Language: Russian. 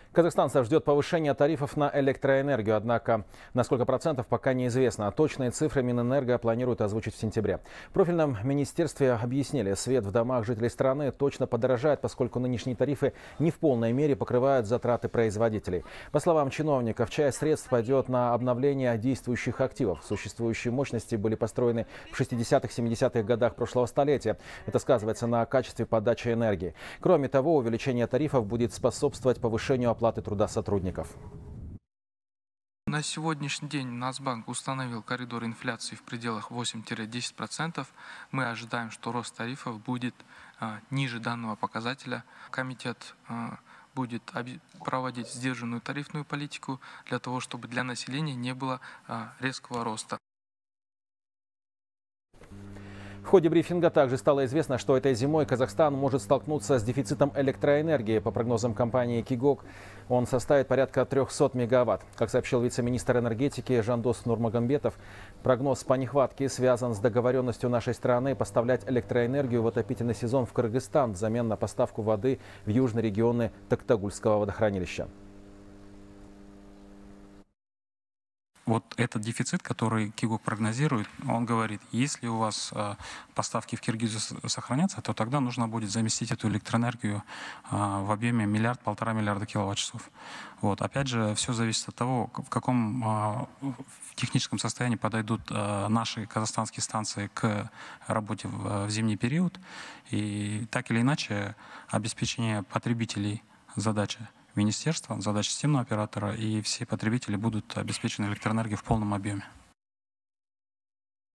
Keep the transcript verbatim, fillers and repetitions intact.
Казахстанцев ждет повышение тарифов на электроэнергию, однако на сколько процентов пока неизвестно. А точные цифры Минэнерго планирует озвучить в сентябре. В профильном министерстве объяснили, свет в домах жителей страны точно подорожает, поскольку нынешние тарифы не в полной мере покрывают затраты производителей. По словам чиновников, часть средств пойдет на обновление действующих активов. Существующие мощности были построены в шестидесятых-семидесятых годах прошлого столетия. Это сказывается на качестве подачи энергии. Кроме того, увеличение тарифов будет способствовать повышению оплаты труда сотрудников. На сегодняшний день Нацбанк установил коридор инфляции в пределах восемь-десять процентов. Мы ожидаем, что рост тарифов будет а, ниже данного показателя. Комитет а, будет проводить сдержанную тарифную политику для того, чтобы для населения не было а, резкого роста. В ходе брифинга также стало известно, что этой зимой Казахстан может столкнуться с дефицитом электроэнергии. По прогнозам компании «Кигок», он составит порядка трёхсот мегаватт. Как сообщил вице-министр энергетики Жандос Нурмагомбетов, прогноз по нехватке связан с договоренностью нашей страны поставлять электроэнергию в отопительный сезон в Кыргызстан взамен на поставку воды в южные регионы Токтагульского водохранилища. Вот этот дефицит, который Кигок прогнозирует, он говорит, если у вас э, поставки в Киргизию сохранятся, то тогда нужно будет заместить эту электроэнергию э, в объеме миллиард-полтора миллиарда киловатт-часов. Вот. Опять же, все зависит от того, в каком э, в техническом состоянии подойдут э, наши казахстанские станции к работе в, в зимний период. И так или иначе, обеспечение потребителей задача министерства, задача системного оператора, и все потребители будут обеспечены электроэнергией в полном объеме.